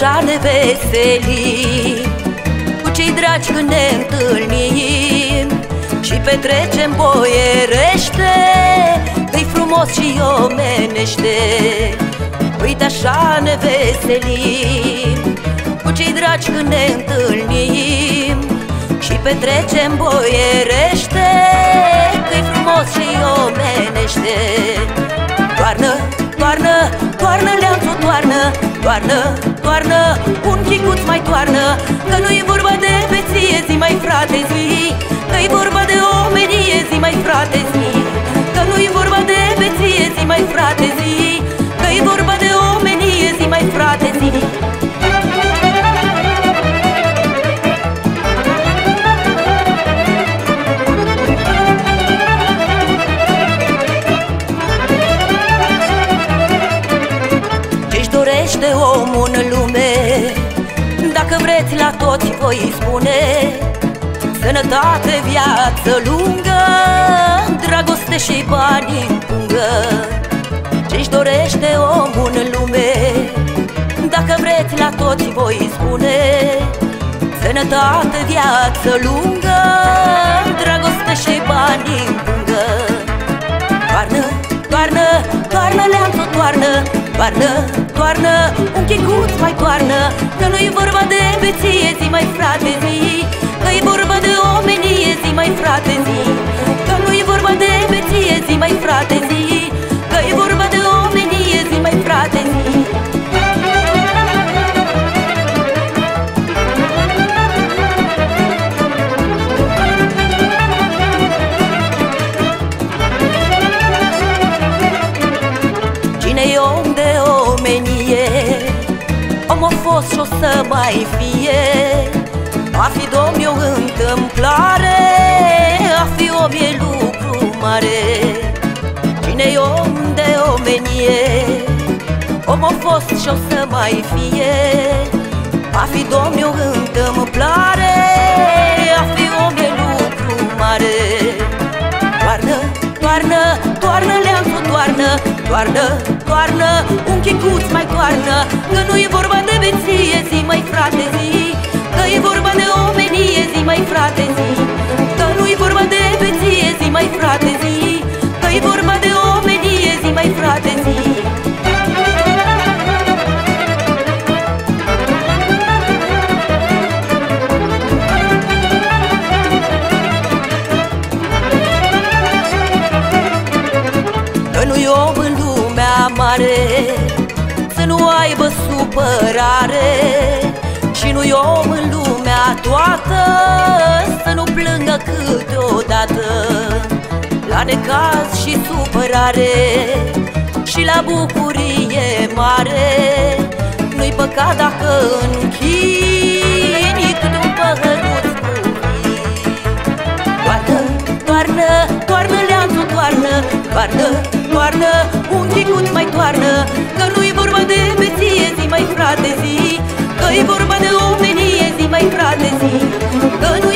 așa ne veselim cu cei dragi când ne întâlnim și petrecem boierește, că-i frumos și omenește. Uite așa ne veselim cu cei dragi când ne întâlnim și petrecem boierește, că-i frumos și omenește. Toarnă, toarnă, toarnă leanțul, toarnă, toarnă, toarnă, un chicuț mai toarnă, că nu-i vorba de beție, zi mai frate zi, că-i vorba de omenie, zi mai frate zi, că nu-i vorba de beție, zi mai frate zi, că-i vorba de omenie, zi mai frate zi. Dorește omul în lume, dacă vreți la toți voi spune: sănătate, viață lungă, dragoste și bani în pungă. Ce-și dorește omul în lume, dacă vreți la toți voi spune: sănătate, viață lungă, dragoste și bani în pungă. Toarnă, toarnă, toarnă leanțul, toarnă, toarnă, toarnă, un chicuț mai toarnă, că nu-i vorba de beție, zi mai frate zi, că-i vorba de omenie, zi mai frate zi, că nu-i vorba de beție, zi mai frate zi, că-i vorba de omenie, zi mai frate zi. Cine-i om de omenie, om a fost și-o să mai fie. A fi domn e o întâmplare, a fi om e lucru mare. Cine-i om de omenie, om a fost și-o să mai fie. A fi domn e o întâmplare, a fi om e lucru mare. Toarnă, toarnă, toarnă leanțul, toarnă, toarnă, toarnă, un chicuț mai toarnă, că nu-i vorba de beție, zi mai frate zi, că-i vorba de omenie, zi mai frate zi, că nu-i vorba de beție, zi mai frate zi, că-i vorba de omenie, zi mai frate zi. Că nu-i om în lumea mare să nu aibă supărare, și nu-i om în lumea toată să nu plângă câteodată. La necaz și supărare și la bucurie mare, nu-i păcat dacă închini câte un păhăruț cu vin. Toarnă, toarnă, toarnă leanțul, toarnă, toarnă, toarnă, un chicuț mai toarnă, că nu-i vorba de beție, zi mai frate zi, că-i vorba de omenie, zi mai frate zi, că nu